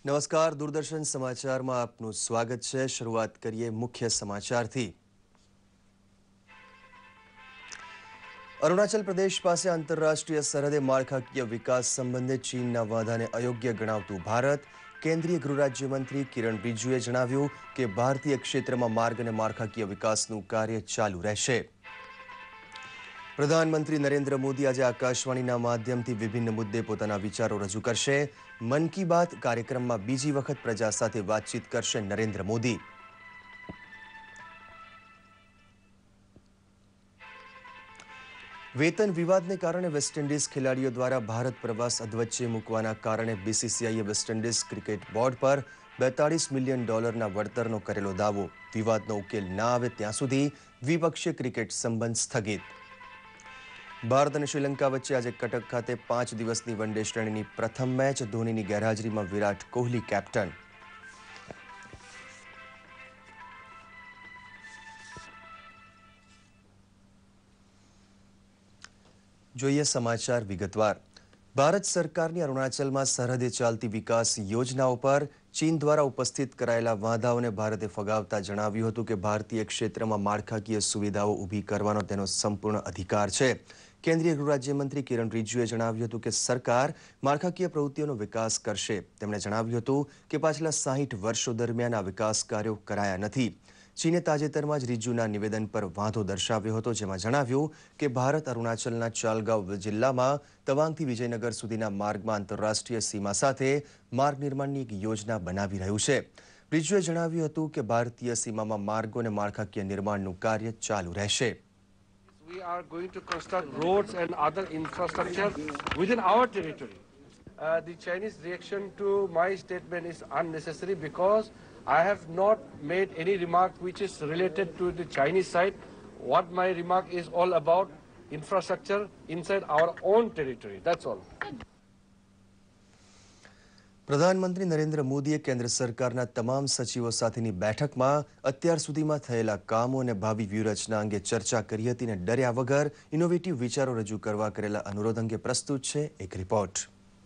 નમસ્કાર, દૂરદર્શન સમાચારમાં આપનું સ્વાગત છે। શરૂઆત કરીએ મુખ્ય સમાચારથી। અરુણાચલ પ્રદેશ પાસે આંતરરાષ્ટ્રીય સરહદે માળખાકીય વિકાસ સંબંધે ચીનના વાદાને અયોગ્ય ગણાવતું ભારત। કેન્દ્રીય ગૃહ રાજ્યમંત્રી કિરણ રિજિજુએ જણાવ્યું કે ભારતીય ક્ષેત્રમાં માર્ગ અને માળખાકીય વિકાસનું કાર્ય ચાલુ રહેશે। પ્રધાનમંત્રી નરેન્દ્ર મોદી આજે આકાશવાણીના માધ્યમથી વિભિન્ન મુદ્દે પોતાના વિચારો રજૂ કરશે। મન કી બાત કાર્યક્રમમાં બીજી વખત પ્રજા સાથે વાતચીત કરશે નરેન્દ્ર મોદી। વેતન વિવાદને કારણે વેસ્ટ ઇન્ડિઝ ખેલાડીઓ દ્વારા ભારત પ્રવાસ અધવચ્ચે મૂકવાના કારણે બીસીસીઆઈએ વેસ્ટ ઇન્ડિઝ ક્રિકેટ બોર્ડ પર $42 મિલિયન વળતરનો કરેલો દાવો। વિવાદનો ઉકેલ ના આવે ત્યાં સુધી દ્વિપક્ષીય ક્રિકેટ સંબંધ સ્થગિત। ભારત અને શ્રીલંકા વચ્ચે આજે કટક ખાતે 5 દિવસની વનડે શ્રેણીની પ્રથમ મેચ। ધોનીની ગેરહાજરીમાં વિરાટ કોહલી કેપ્ટન। જોઈએ સમાચાર વિગતવાર। ભારત સરકારની અરુણાચલમાં સરહદે ચાલતી વિકાસ યોજનાઓ પર ચીન દ્વારા ઉપસ્થિત કરાયેલા વાંધાઓને ભારતે ફગાવતા જણાવ્યું હતું કે ભારતીય ક્ષેત્રમાં માળખાકીય સુવિધાઓ ઊભી કરવાનો તેનો સંપૂર્ણ અધિકાર છે। કેન્દ્રીય ગૃહ રાજ્યમંત્રી કિરણ રિજિજુએ જણાવ્યું હતું કે સરકાર માળખાકીય પ્રવૃત્તિઓનો વિકાસ કરશે। તેમણે જણાવ્યું હતું કે પાછલા 60 વર્ષો દરમિયાન આ વિકાસ કાર્યો કરાયા નથી। ચીને તાજેતરમાં જ રિજિજુના નિવેદન પર વાંધો દર્શાવ્યો હતો, જેમાં જણાવ્યું કે ભારત અરુણાચલના ચાલગાંવ જિલ્લામાં તવાંગથી વિજયનગર સુધીના માર્ગમાં આંતરરાષ્ટ્રીય સીમા સાથે માર્ગ નિર્માણની એક યોજના બનાવી રહ્યું છે। રિજિજુએ જણાવ્યું હતું કે ભારતીય સીમામાં માર્ગો અને માળખાકીય નિર્માણનું કાર્ય ચાલુ રહેશે। We are going to construct roads and other infrastructure within our territory. The Chinese reaction to my statement is unnecessary because I have not made any remark which is related to the Chinese side. What my remark is all about infrastructure inside our own territory. That's all. પ્રધાનમંત્રી નરેન્દ્ર મોદીએ કેન્દ્ર સરકારના તમામ સચિવો સાથેની બેઠકમાં અત્યાર સુધીમાં થયેલા કામો અને ભાવિ વ્યૂહરચના અંગે ચર્ચા કરી હતી અને ડર્યા વગર ઇનોવેટિવ વિચારો રજૂ કરવા કરેલા અનુરોધ અંગે પ્રસ્તુત છે એક રિપોર્ટ।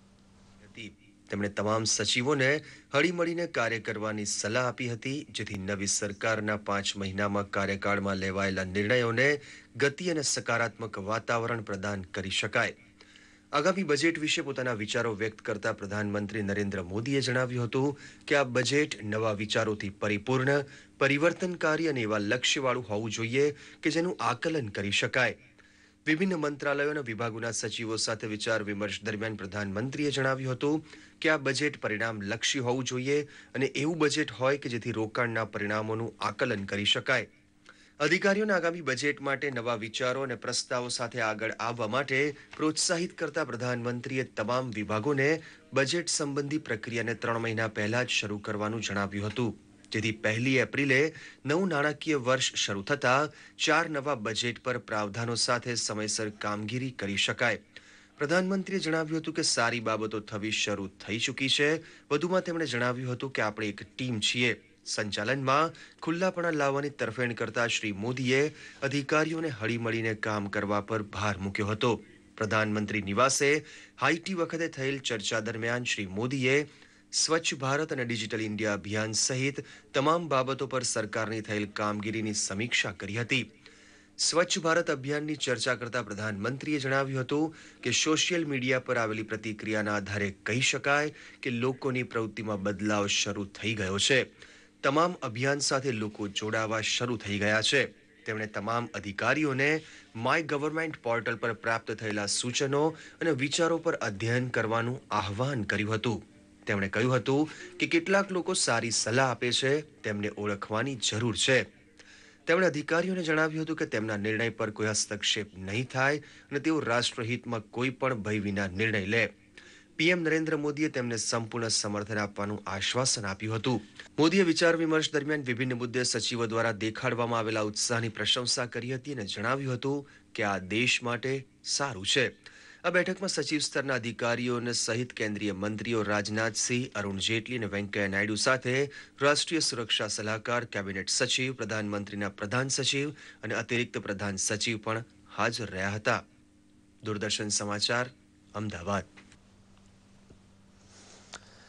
તેમણે તમામ સચિવોને હળીમળીને કાર્ય કરવાની સલાહ આપી હતી, જેથી નવી સરકારના 5 મહિનામાં કાર્યકાળમાં લેવાયેલા નિર્ણયોને ગતિ અને સકારાત્મક વાતાવરણ પ્રદાન કરી શકાય। આગામી બજેટ વિશે પોતાના વિચારો વ્યક્ત કરતા પ્રધાનમંત્રી નરેન્દ્ર મોદીએ જણાવ્યું હતું કે આ બજેટ નવા વિચારોથી પરિપૂર્ણ, પરિવર્તનકારી અને એવા લક્ષ્યવાળું હોવું જોઈએ કે જેનું આકલન કરી શકાય। વિભિન્ન મંત્રાલયો અને વિભાગોના સચિવો સાથે વિચાર વિમર્શ દરમિયાન પ્રધાનમંત્રીએ જણાવ્યું હતું કે આ બજેટ પરિણામલક્ષી હોવું જોઈએ અને એવું બજેટ હોય કે જેથી રોકાણના પરિણામોનું આકલન કરી શકાય। અધિકારીઓને આગામી બજેટ માટે નવા વિચારો અને પ્રસ્તાવો સાથે આગળ આવવા માટે પ્રોત્સાહિત કરતા પ્રધાનમંત્રીએ તમામ વિભાગોને બજેટ સંબંધી પ્રક્રિયાને 3 મહિના પહેલા જ શરૂ કરવાનું જણાવ્યું હતું, જેથી 1 એપ્રિલે નવું નાણાકીય વર્ષ શરૂ થતા 4 નવા બજેટ પર પ્રાવધાનો સાથે સમયસર કામગીરી કરી શકાય। પ્રધાનમંત્રીએ જણાવ્યું હતું કે સારી બાબતો થવી શરૂ થઈ ચૂકી છે। વધુમાં તેમણે જણાવ્યું હતું કે આપણે એક ટીમ છીએ। સંચાલનમાં ખુલ્લાપણા લાવવાની તરફેણ કરતા શ્રી મોદીએ અધિકારીઓને હળીમળીને કામ કરવા પર ભાર મૂક્યો હતો। પ્રધાનમંત્રી નિવાસે હાઈટી વખતે થયેલ ચર્ચા દરમિયાન શ્રી મોદીએ સ્વચ્છ ભારત અને ડિજિટલ ઇન્ડિયા અભિયાન સહિત તમામ બાબતો પર સરકારની થયેલ કામગીરીની સમીક્ષા કરી હતી। સ્વચ્છ ભારત અભિયાનની ચર્ચા કરતા પ્રધાનમંત્રીએ જણાવ્યું હતું કે સોશિયલ મીડિયા પર આવેલી પ્રતિક્રિયાના આધારે કહી શકાય કે લોકોની પ્રવૃત્તિમાં બદલાવ શરૂ થઈ ગયો છે। તમામ અભિયાન સાથે લોકો જોડાવા શરૂ થઈ ગયા છે। તેમણે તમામ અધિકારીઓને માય ગવર્મેન્ટ પોર્ટલ પર પ્રાપ્ત થયેલા સૂચનો અને વિચારો પર અધ્યયન કરવાનું આહ્વાન કર્યું હતું। તેમણે કહ્યું હતું કે કેટલાક લોકો સારી સલાહ આપે છે, તેમને ઓળખવાની જરૂર છે। તેમણે અધિકારીઓને જણાવ્યું હતું કે તેમના નિર્ણય પર કોઈ હસ્તક્ષેપ નહીં થાય અને તેઓ રાષ્ટ્રહિતમાં કોઈ પણ ભય વિના નિર્ણય લે। પીએમ નરેન્દ્ર મોદીએ તેમને સંપૂર્ણ સમર્થન આપવાનું આશ્વાસન આપ્યું હતું। મોદીએ વિચાર વિમર્શ દરમિયાન વિભિન્ન મુદ્દે સચિવો દ્વારા દેખાડવામાં આવેલા ઉત્સાહની પ્રશંસા કરી હતી અને જણાવ્યું હતું કે આ દેશ માટે સારું છે। આ બેઠકમાં સચિવ સ્તરના અધિકારીઓને સહિત કેન્દ્રીય મંત્રીઓ રાજનાથસિંહ, અરુણ જેટલી અને વેંકૈયા નાયડુ સાથે રાષ્ટ્રીય સુરક્ષા સલાહકાર, કેબિનેટ સચિવ, પ્રધાનમંત્રીના પ્રધાન સચિવ અને અતિરિક્ત પ્રધાન સચિવ પણ હાજર રહ્યા હતા। દૂરદર્શન સમાચાર, અમદાવાદ।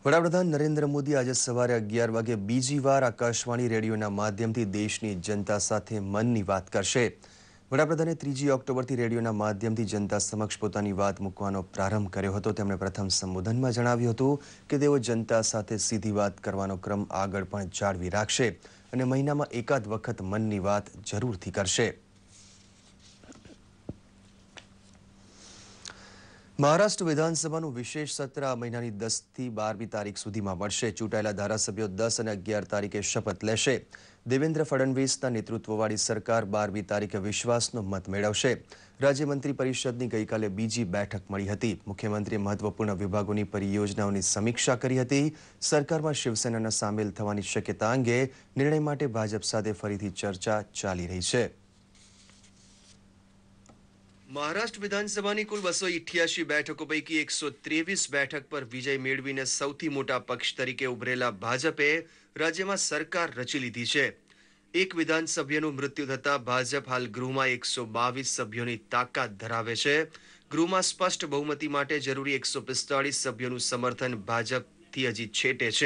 વડાપ્રધાન નરેન્દ્ર મોદી આજે સવારે 11 વાગે બીજી વાર આકાશવાણી રેડિયોના માધ્યમથી દેશની જનતા સાથે મનની વાત કરશે. વડાપ્રધાને 3 ઓક્ટોબરથી રેડિયોના માધ્યમથી જનતા સમક્ષ પોતાની વાત મૂકવાનો પ્રારંભ કર્યો હતો. તેમણે પ્રથમ સંબોધનમાં જણાવ્યું હતું કે તેઓ જનતા સાથે સીધી વાત કરવાનો ક્રમ આગળ પણ જાળવી રાખશે અને મહિનામાં એકાદ વખત મનની વાત જરૂરથી કરશે. મહારાષ્ટ્ર વિધાનસભાનું વિશેષ સત્ર આ મહિનાની 10 થી 12મી તારીખ સુધીમાં મળશે. ચૂંટાયેલા ધારાસભ્યો 10 અને 11 તારીખે શપથ લેશે. દેવેન્દ્ર ફડણવીસના નેતૃત્વવાળી સરકાર 12મી તારીખે વિશ્વાસનો મત મેળવશે. રાજ્ય મંત્રી પરિષદની ગઈકાલે બીજી બેઠક મળી હતી. મુખ્યમંત્રીએ મહત્વપૂર્ણ વિભાગોની પરિયોજનાઓની સમીક્ષા કરી હતી. સરકારમાં શિવસેનાના સામેલ થવાની શક્યતા અંગે નિર્ણય માટે ભાજપ સાથે ફરીથી ચર્ચા ચાલી રહી છે. મહારાષ્ટ્ર વિધાનસભાની કુલ 288 બેઠકો પૈકી 123 બેઠક પર વિજય મેળવીને સૌથી મોટા પક્ષ તરીકે ઉભરેલા ભાજપે રાજ્યમાં સરકાર રચી લીધી છે. એક વિધાનસભ્યનું મૃત્યુ થતા ભાજપ હાલ ગૃહમાં 122 સભ્યોની તાકાત ધરાવે છે. ગૃહમાં સ્પષ્ટ બહુમતી માટે જરૂરી 145 સભ્યોનું સમર્થન ભાજપથી હજી છેટે છે.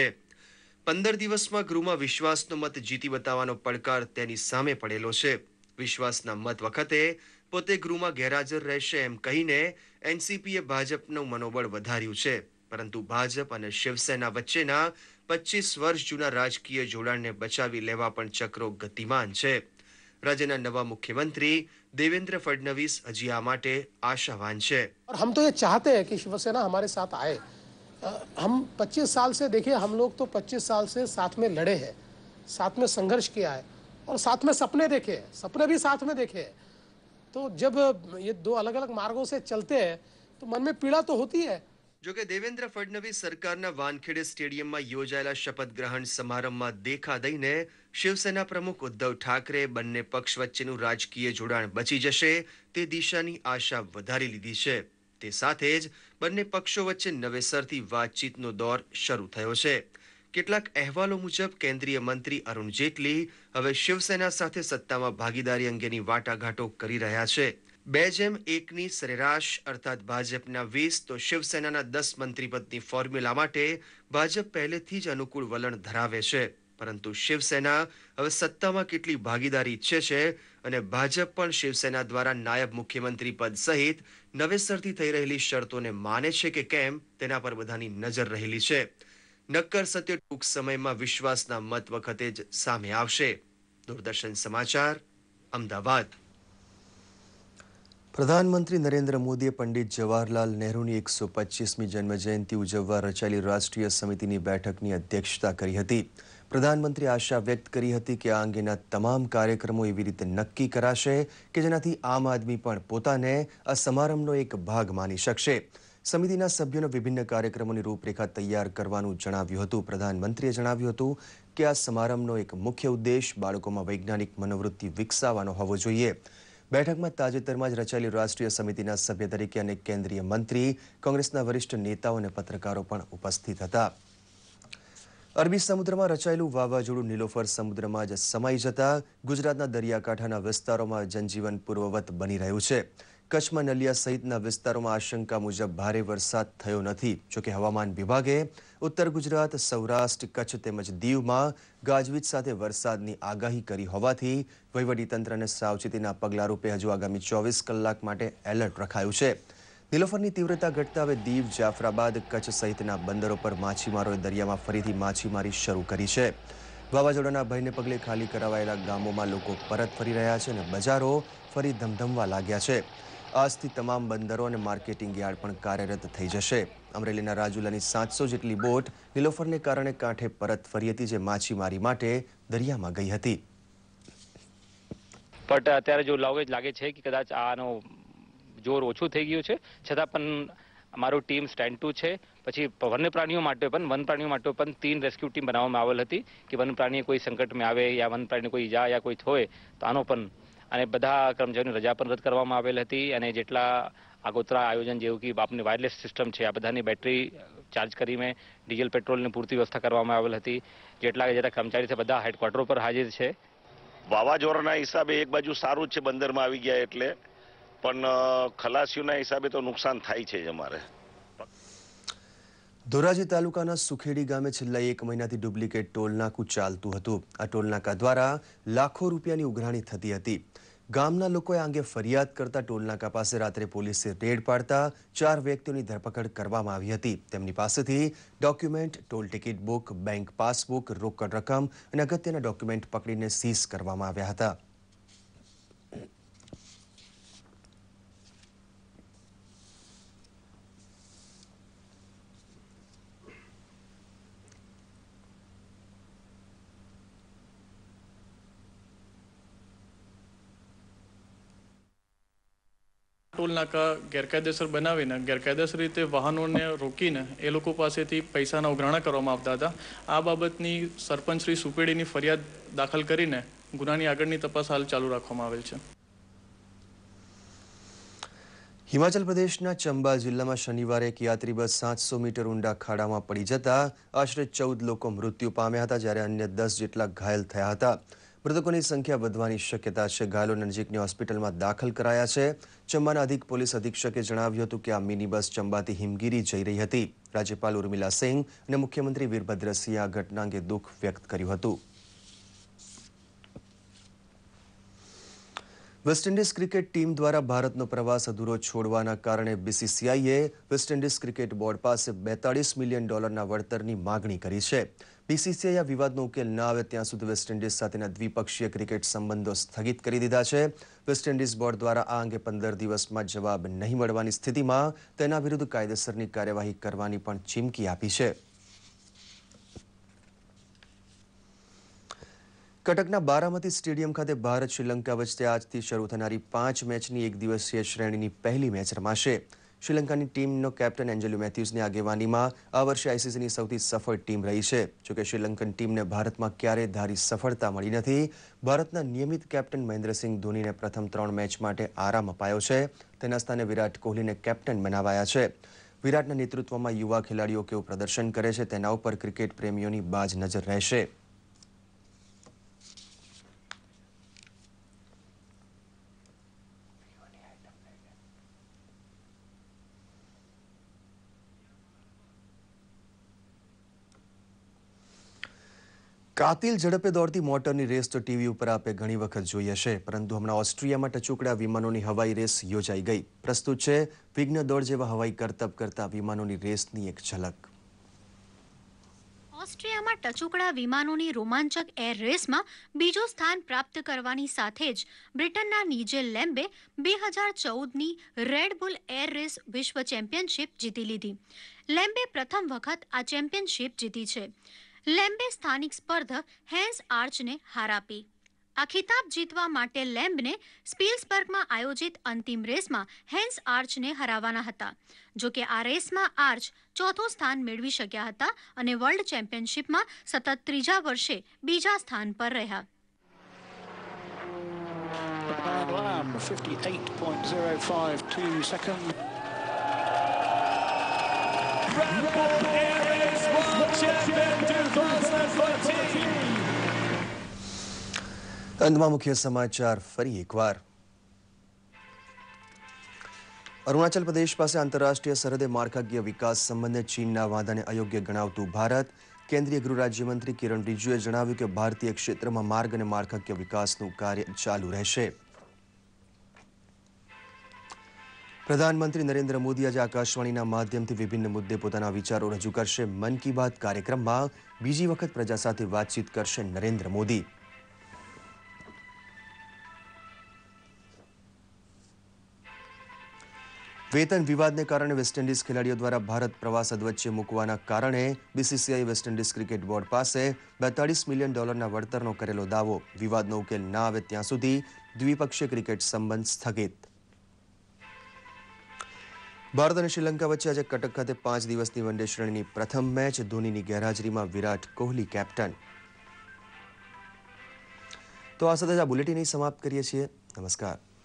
15 દિવસમાં ગૃહમાં વિશ્વાસનો મત જીતી બતાવવાનો પડકાર તેની સામે પડેલો છે. વિશ્વાસના મત વખતે પોતે ગૃહમાં ગેરહાજર રહેશે એમ કહીને એનસીપીએ ભાજપનું મનોબળ વધાર્યું છે. પરંતુ ભાજપ અને શિવસેના વચ્ચેના 25 વર્ષ જૂના રાજકીય જોડાણને બચાવી લેવા પણ ચક્રો ગતિમાન છે. રાજ્યના નવા મુખ્યમંત્રી देवेंद्र फडणवीस हजी आ माटे आशावान है. और हम तो ये चाहते हैं कि शिवसेना हमारे साथ आए. हम 25 साल से देखिए, हम लोग तो 25 साल से साथ में लड़े हैं, साथ में संघर्ष किया है और साथ में सपने देखे हैं, सपने भी साथ में देखे हैं. तो जब ये दो अलग अलग मार्गों से चलते हैं तो मन में पीड़ा तो होती है. जो कि देवेंद्र फडणवीस सरकारना वानखेड़े स्टेडियमમાં યોજાયેલા શપથ ગ્રહણ સમારંભમાં દેખા દઈને શિવસેના પ્રમુખ ઉદ્ધવ ઠાકરે બંને પક્ષ વચ્ચેનું રાજકીય જોડાણ બચી જશે તે દિશાની આશા વધારી લીધી છે. તે સાથે જ બંને પક્ષો વચ્ચે નવેસરથી વાતચીતનો દોર શરૂ થયો છે. કેટલાક અહેવાલો મુજબ કેન્દ્રીય મંત્રી અરુણ જેટલી હવે શિવસેના સાથે સત્તામાં ભાગીદારી અંગેની વાટાઘાટો કરી રહ્યા છે. 2:1ની સરેરાશ અર્થાત ભાજપના 20 તો શિવસેનાના 10 મંત્રીપદની ફોર્મ્યુલા માટે ભાજપ પહેલેથી જ અનુકૂળ વલણ ધરાવે છે. પરંતુ શિવસેના હવે સત્તામાં કેટલી ભાગીદારી ઈચ્છે છે અને ભાજપ પણ શિવસેના દ્વારા નાયબ મુખ્યમંત્રી પદ સહિત નવેસરથી થઈ રહેલી શરતોને માને છે કે કેમ તેના પર બધાની નજર રહેલી છે. નક્કર સત્ય ટૂંક સમયમાં વિશ્વાસના મત વખતે જ સામે આવશે. દૂરદર્શન સમાચાર, અમદાવાદ. પ્રધાનમંત્રી નરેન્દ્ર મોદીએ પંડિત જવાહરલાલ નહેરુની 125મી જન્મજયંતિ ઉજવવા રચાયેલી રાષ્ટ્રીય સમિતિની બેઠકની અધ્યક્ષતા કરી હતી. પ્રધાનમંત્રીએ આશા વ્યક્ત કરી હતી કે આ અંગેના તમામ કાર્યક્રમો એવી રીતે નક્કી કરાશે કે જેનાથી આમ આદમી પણ પોતાને આ સમારંભનો એક ભાગ માની શકશે. સમિતિના સભ્યોને વિભિન્ન કાર્યક્રમોની રૂપરેખા તૈયાર કરવાનું જણાવ્યું હતું. પ્રધાનમંત્રીએ જણાવ્યું હતું કે આ સમારંભનો એક મુખ્ય ઉદ્દેશ બાળકોમાં વૈજ્ઞાનિક મનોવૃત્તિ વિકસાવવાનો હોવો જોઈએ. બેઠકમાં તાજેતરમાં જ રચાયેલી રાષ્ટ્રીય સમિતિના સભ્ય તરીકે અનેક કેન્દ્રીય મંત્રી, કોંગ્રેસના વરિષ્ઠ નેતાઓ અને પત્રકારો પણ ઉપસ્થિત હતા. અરબી સમુદ્રમાં રચાયેલું વાવાઝોડું નીલોફર સમુદ્રમાં જ સમાઈ જતા ગુજરાતના દરિયાકાંઠાના વિસ્તારોમાં જનજીવન પૂર્વવત બની રહ્યું છે. કચ્છમાં નલિયા સહિતના વિસ્તારોમાં આશંકા મુજબ ભારે વરસાદ થયો નથી. જોકે હવામાન વિભાગે ઉત્તર ગુજરાત, સૌરાષ્ટ્ર, કચ્છ તેમજ દીવમાં ગાજવીજ સાથે વરસાદની આગાહી કરી હોવાથી વહીવટીતંત્રને સાવચેતીના પગલાંરૂપે હજુ આગામી 24 કલાક માટે એલર્ટ રખાયું છે. નીલોફરની તીવ્રતા ઘટતા હવે દીવ, જાફરાબાદ, કચ્છ સહિતના બંદરો પર માછીમારોએ દરિયામાં ફરીથી માછીમારી શરૂ કરી છે. વાવાઝોડાના ભયને પગલે ખાલી કરાવાયેલા ગામોમાં લોકો પરત ફરી રહ્યા છે અને બજારો ફરી ધમધમવા લાગ્યા છે. આજથી તમામ બંદરો અને માર્કેટિંગ યાર્ડ પણ કાર્યરત થઈ જશે. અમરેલીના રાજુલાની 700 જેટલી બોટ નીલોફરને કારણે કાંઠે પરત ફરી હતી, જે માછીમારી માટે દરિયામાં ગઈ હતી. બટ અત્યારે જો લાગે છે કે કદાચ આનો જોર ઓછું થઈ ગયું છે, છતાં પણ અમારું ટીમ સ્ટેન્ડ ટુ છે. પછી વન્યપ્રાણીઓ માટે પણ 3 રેસ્ક્યુ ટીમ બનાવવામાં આવેલ હતી કે વન્યપ્રાણી કોઈ સંકટમાં આવે યા વન્યપ્રાણી કોઈ ઈજા યા કોઈ હોય તો આનો પણ, અને બધા કર્મચારીઓની રજા પણ રદ કરવામાં આવેલ હતી. અને જેટલા આગોતરા આયોજન જેવું કે આપની વાયરલેસ સિસ્ટમ છે, આ બધાની બેટરી ચાર્જ કરીને ડીઝલ પેટ્રોલની પૂરતી વ્યવસ્થા કરવામાં આવેલ હતી. જેટલા કર્મચારી છે બધા હેડક્વાર્ટર પર હાજર છે. વાવાઝોડાના હિસાબે એક બાજુ સારું જ છે, બંદરમાં આવી ગયા એટલે, પણ ખલાસીઓના હિસાબે તો નુકસાન થાય છે જ અમારે. ધોરાજી તાલુકાના સુખેડી ગામે છેલ્લા 1 મહિનાથી ડુપ્લિકેટ ટોલનાકું ચાલતું હતું. આ ટોલનાકા દ્વારા લાખો રૂપિયાની ઉઘરાણી થતી હતી. ગામના લોકોએ આ અંગે ફરિયાદ કરતા ટોલનાકા પાસે રાત્રે પોલીસે રેડ પાડતા 4 વ્યક્તિઓની ધરપકડ કરવામાં આવી હતી. તેમની પાસેથી document, toll ticket book, bank passbook, રોકડ રકમ અને અગત્યના ડોક્યુમેન્ટ પકડીને સીઝ કરવામાં આવ્યા હતા. ટોલ નાકા ગેરકાયદેસર બનાવીને ગેરકાયદેસર રીતે વાહનોને રોકીને એ લોકો પાસેથી પૈસાના ઉઘરાણા કરવામાં આવતા હતા. આ બાબતની સરપંચ શ્રી સુપેડીની ફરિયાદ દાખલ કરીને ગુનાની આગળની તપાસ હાલ ચાલુ રાખવામાં આવેલ છે. હિમાચલ પ્રદેશના ચંબા જિલ્લામાં શનિવારે એક યાત્રી બસ 700 મીટર ઊંડા ખાડામાં પડી જતા આશરે 14 લોકો મૃત્યુ પામ્યા હતા, જ્યારે અન્ય 10 જેટલા ઘાયલ થયા હતા. મૃતકોની સંખ્યા વધવાની શક્યતા છે. ઘાયલોને નજીકની હોસ્પિટલમાં દાખલ કરાયા છે. ચંબાના અધિક પોલીસ અધિક્ષકે જણાવ્યું હતું કે આ મિની બસ ચંબાથી હિમગીરી જઈ રહી હતી. રાજ્યપાલ ઉર્મિલા સિંહ અને મુખ્યમંત્રી વીરભદ્રસિંહે આ ઘટના અંગે દુઃખ વ્યક્ત કર્યું હતું. વેસ્ટ ઇન્ડિઝ ક્રિકેટ ટીમ દ્વારા ભારતનો પ્રવાસ અધૂરો છોડવાના કારણે બીસીસીઆઈએ વેસ્ટ ઇન્ડિઝ ક્રિકેટ બોર્ડ પાસે $42 મિલિયન વળતરની માગણી કરી છે. બીસીસીઆઈએ આ વિવાદનો ઉકેલ ન આવે ત્યાં સુધી વેસ્ટ ઇન્ડિઝ સાથેના દ્વિપક્ષીય ક્રિકેટ સંબંધો સ્થગિત કરી દીધા છે. વેસ્ટ ઇન્ડિઝ બોર્ડ દ્વારા આ અંગે 15 દિવસમાં જવાબ નહીં મળવાની સ્થિતિમાં તેના વિરુદ્ધ કાયદેસરની કાર્યવાહી કરવાની પણ ચીમકી આપી છે. કટકના બારામતી સ્ટેડિયમ ખાતે ભારત શ્રીલંકા વચ્ચે આજથી શરૂ થનારી 5 મેચની એક દિવસીય શ્રેણીની પહેલી મેચ રમાશે. શ્રીલંકાની ટીમનો કેપ્ટન એન્જેલો મેથ્યુઝની આગેવાનીમાં આ વર્ષે આઈસીસીની સૌથી સફળ ટીમ રહી છે. જોકે શ્રીલંકન ટીમને ભારતમાં ક્યારેય ધારી સફળતા મળી નથી. ભારતના નિયમિત કેપ્ટન મહેન્દ્રસિંહ ધોનીને પ્રથમ 3 મેચ માટે આરામ અપાયો છે. તેના સ્થાને વિરાટ કોહલીને કેપ્ટન બનાવાયા છે. વિરાટના નેતૃત્વમાં યુવા ખેલાડીઓ કેવું પ્રદર્શન કરે છે તેના ઉપર ક્રિકેટ પ્રેમીઓની બાજ નજર રહેશે. કાતિલ ઝડપે દોડતી મોટરની રેસ તો ટીવી ઉપર આપે ઘણી વખત જોઈ હશે, પરંતુ હમણાં ઓસ્ટ્રિયામાં ટચુકડા વિમાનોની હવાઈ રેસ યોજાઈ ગઈ. પ્રસ્તુત છે વિઘ્ન દોડ જેવા હવાઈ કરતબ કરતા વિમાનોની રેસની એક ઝલક. ઓસ્ટ્રિયામાં ટચુકડા વિમાનોની રોમાંચક એર રેસમાં બીજું સ્થાન પ્રાપ્ત કરવાની સાથે જ બ્રિટનના નીજેલ લેમ્બે 2014ની રેડ બુલ એર રેસ વિશ્વ ચેમ્પિયનશિપ જીતી લીધી. લેમ્બે પ્રથમ વખત આ ચેમ્પિયનશિપ જીતી છે. લેમ્બે સ્થાનિક સ્પર્ધક હેન્સ આર્ચને હાર આપી. આ ખિતાબ જીતવા માટે લેમ્બને સ્પીલ્સબર્ગમાં આયોજિત અંતિમ રેસમાં હેન્સ આર્ચને હરાવવાના હતા. જોકે આ રેસમાં આર્ચ ચોથું સ્થાન મેળવી શક્યા હતા અને વર્લ્ડ ચેમ્પિયનશિપમાં સતત ત્રીજા વર્ષે બીજા સ્થાન પર રહ્યા. અંતમાં મુખ્ય સમાચાર ફરી એકવાર. અરુણાચલ પ્રદેશ પાસે આંતરરાષ્ટ્રીય સરહદે માળખાકીય વિકાસ સંબંધે ચીનના વાદાને અયોગ્ય ગણાવતું ભારત. કેન્દ્રીય ગૃહ રાજ્યમંત્રી કિરણ રિજિજુએ જણાવ્યું કે ભારતીય ક્ષેત્રમાં માર્ગ અને માળખાકીય વિકાસનું કાર્ય ચાલુ રહેશે. પ્રધાનમંત્રી નરેન્દ્ર મોદી આજે આકાશવાણીના માધ્યમથી વિભિન્ન મુદ્દે પોતાના વિચારો રજૂ કરશે. મન કી બાત કાર્યક્રમમાં બીજી વખત પ્રજા સાથે વાતચીત કરશે નરેન્દ્ર મોદી. વેતન વિવાદને કારણે વેસ્ટ ઇન્ડિઝ ખેલાડીઓ દ્વારા ભારત પ્રવાસ અધવચ્ચે મૂકવાના કારણે BCCI West Indies cricket board પાસે $42 મિલિયન વળતરનો કરેલો દાવો. વિવાદનો ઉકેલ ના આવે ત્યાં સુધી દ્વિપક્ષીય ક્રિકેટ સંબંધ સ્થગિત. ભારત અને શ્રીલંકા વચ્ચે આજે કટક ખાતે 5 દિવસની વન ડે શ્રેણીની પ્રથમ મેચ. ધોનીની ગેરહાજરીમાં વિરાટ કોહલી કેપ્ટન. તો આ સાથે જ આ બુલેટિન સમાપ્ત કરીએ છીએ. નમસ્કાર.